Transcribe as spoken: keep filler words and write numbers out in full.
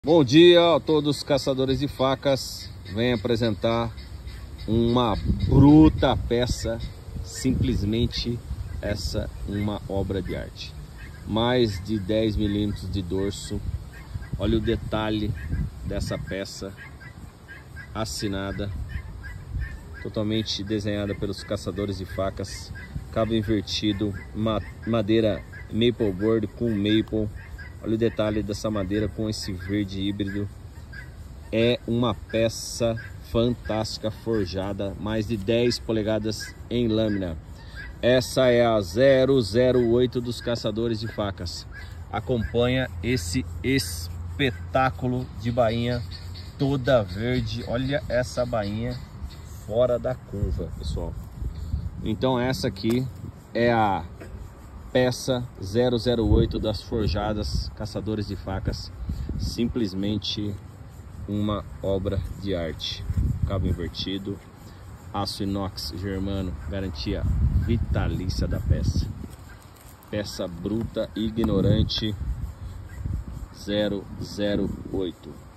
Bom dia a todos os caçadores de facas. Venho apresentar uma bruta peça, simplesmente essa uma obra de arte. Mais de dez milímetros de dorso. Olha o detalhe dessa peça, assinada, totalmente desenhada pelos caçadores de facas. Cabo invertido, madeira maple board com maple. Olha o detalhe dessa madeira com esse verde híbrido. É uma peça fantástica, forjada, mais de dez polegadas em lâmina. Essa é a zero zero oito dos caçadores de facas. Acompanha esse espetáculo de bainha toda verde. Olha essa bainha fora da curva, pessoal. Então essa aqui é a peça zero zero oito das forjadas caçadores de facas. Simplesmente uma obra de arte. Cabo invertido, aço inox germano, garantia vitalícia da peça. Peça bruta, ignorante, zero zero oito.